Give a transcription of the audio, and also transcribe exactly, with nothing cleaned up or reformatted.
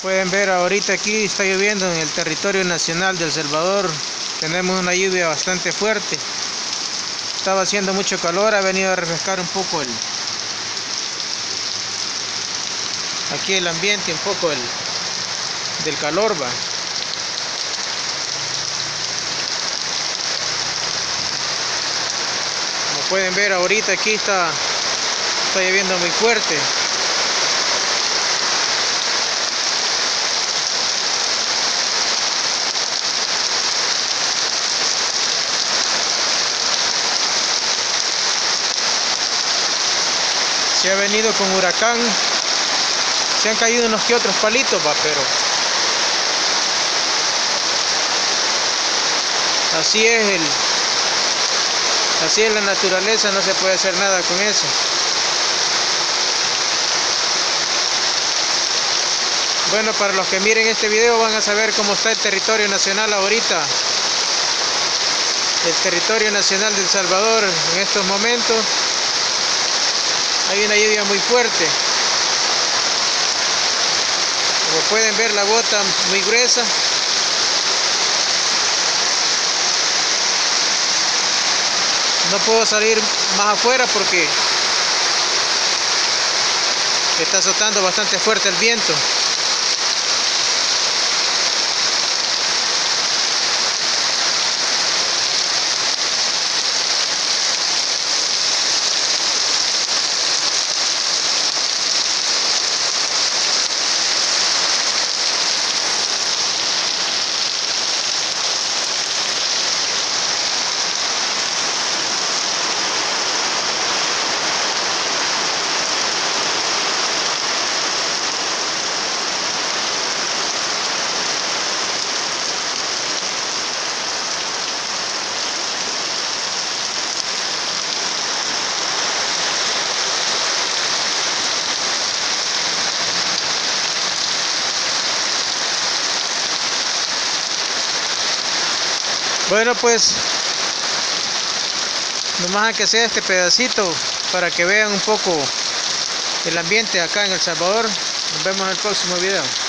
Pueden ver, ahorita aquí está lloviendo en el territorio nacional de El Salvador. Tenemos una lluvia bastante fuerte. Estaba haciendo mucho calor, ha venido a refrescar un poco el aquí el ambiente, un poco el del calor va. Como pueden ver, ahorita aquí está está lloviendo muy fuerte. Se ha venido con huracán, se han caído unos que otros palitos, va, pero así es el, así es la naturaleza, no se puede hacer nada con eso. Bueno, para los que miren este video van a saber cómo está el territorio nacional ahorita. El territorio nacional de El Salvador en estos momentos. Hay una lluvia muy fuerte. Como pueden ver, la gota muy gruesa. No puedo salir más afuera porque está azotando bastante fuerte el viento. Bueno, pues nomás que sea este pedacito para que vean un poco el ambiente acá en El Salvador. Nos vemos en el próximo video.